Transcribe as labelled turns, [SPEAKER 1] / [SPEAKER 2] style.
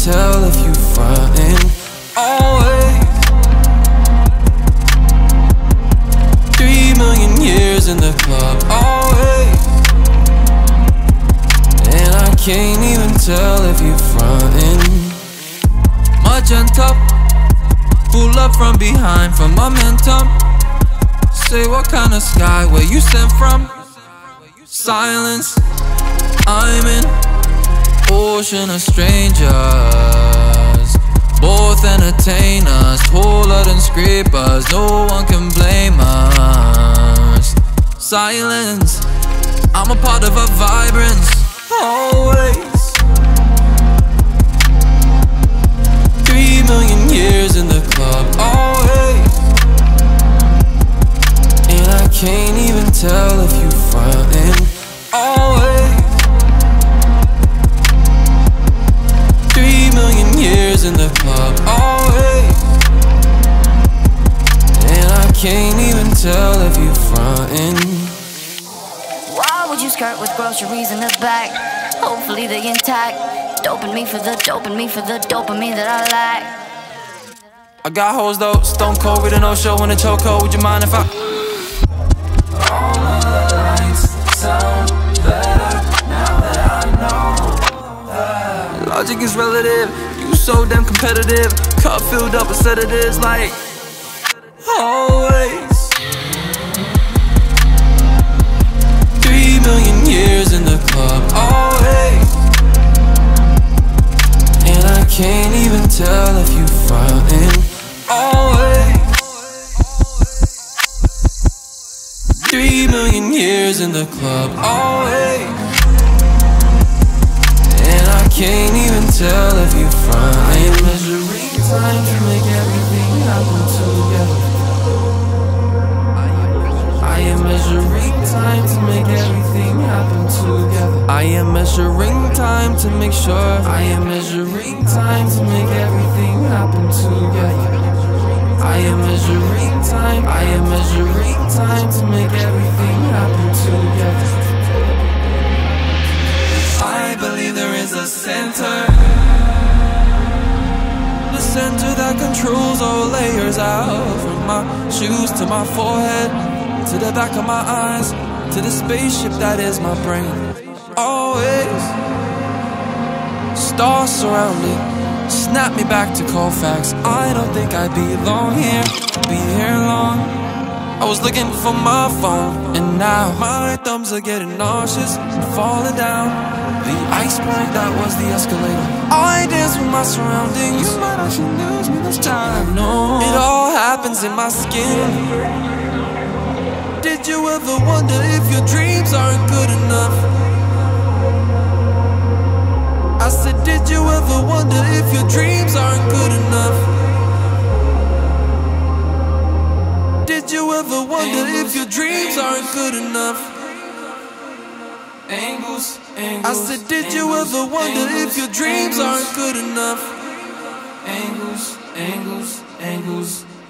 [SPEAKER 1] tell if you frontin'. Always 3 million years in the club, always. And I can't even tell if you frontin'. Magenta, pull up from behind for momentum. Say what kind of sky, where you sent from? Silence, I'm in ocean of strangers. Both entertain us, taller than scrapers. No one can blame us. Silence, I'm a part of a vibrance. Always 3 million years in the club, always. And I can't even tell if you frontin'. Always 3 million years in the club, always. And I can't even tell if you frontin'.
[SPEAKER 2] Why would you skirt with groceries in the back? Hopefully they intact. Doping me for the dopamine that I lack.
[SPEAKER 1] I got hoes though, stone cold with a no-show in a chokehold. Would you mind if I?
[SPEAKER 3] All of the lights sound better now that I know that.
[SPEAKER 1] Logic is relative, you so damn competitive. Cup filled up with sedatives like always. 3 million years in the club, always. And I can't even tell if you frontin'. Always 3 million years in the club, always. And I can't even tell if you frontin'.
[SPEAKER 3] I am measuring time to make everything happen together. I am measuring time to make everything happen together.
[SPEAKER 1] I am measuring time to make sure.
[SPEAKER 3] I am measuring time to make everything happen together. I am measuring time. I am measuring time to make everything happen together. I believe there is a center,
[SPEAKER 1] the center that controls all layers out. From my shoes to my forehead, to the back of my eyes, to the spaceship that is my brain. Always stars surrounding, snap me back to Colfax. I don't think I'd be long here, be here long. I was looking for my phone, and now my thumbs are getting nauseous and falling down the iceberg that was the escalator. I dance with my surroundings. You might actually lose me this time. No, it all happens in my skin. Did you ever wonder if your dreams aren't good enough? I said, did you ever wonder if your dreams aren't good enough? Did you ever wonder if your dreams aren't good enough?
[SPEAKER 3] angles,
[SPEAKER 1] I said, did you ever wonder if your dreams aren't good enough?
[SPEAKER 3] angles, angles, angles.